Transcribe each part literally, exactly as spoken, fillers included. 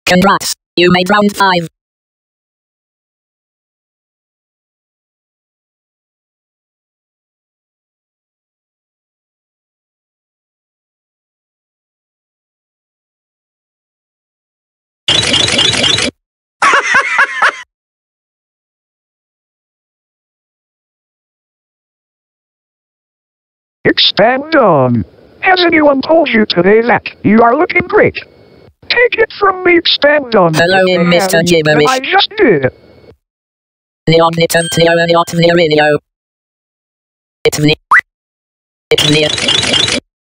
Congrats, you made round five. Expand on. Has anyone told you today that you are looking great? Take it from me, expand on. Hello, in Mister Gibberish. I just did. The omnitum theoriot virilio. It's the... It's the...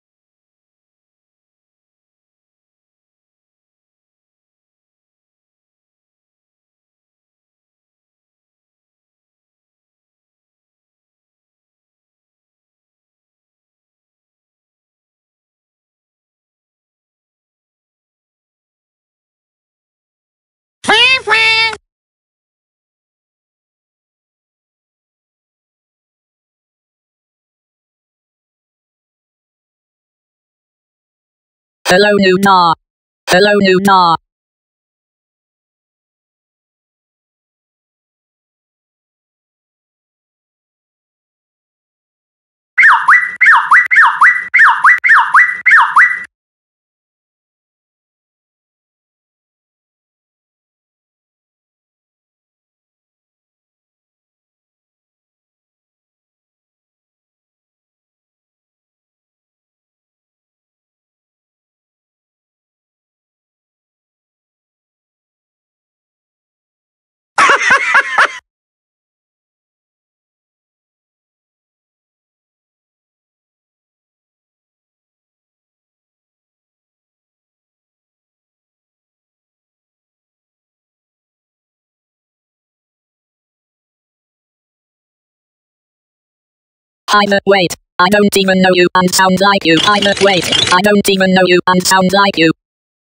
Hello, Nuna. Hello, Nuna. I'm a wait, I don't even know you and sound like you. I'm a wait, I don't even know you and sound like you.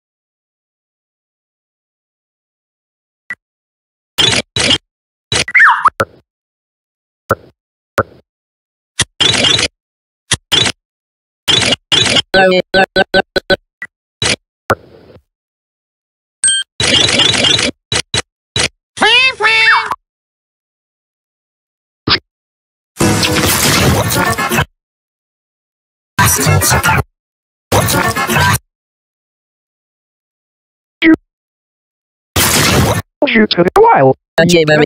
You took a while. A gibberish.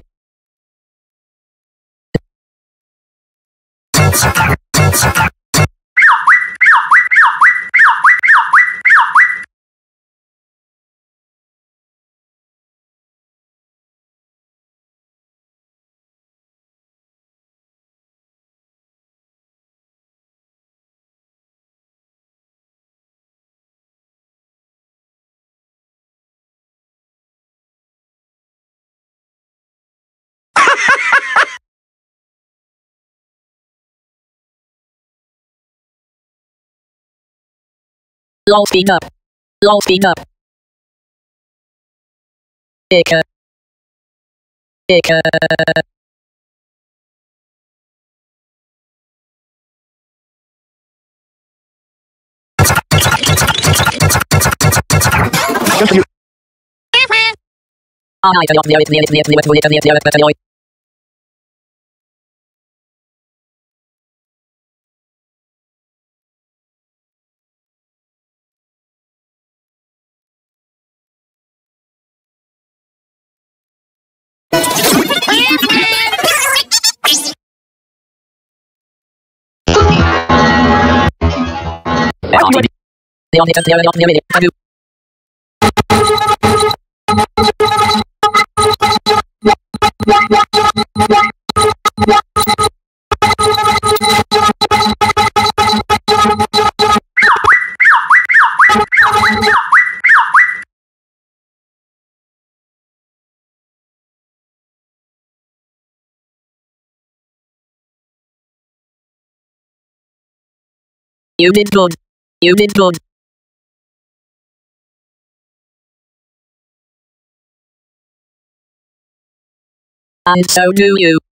Lol speed up. Lol speed up. Ika. Ika. I don't know it's the it's the it's the it's the it's the it's the it's the omnitum theoriot virilio. Taboo. You did good. You did good. And so do you.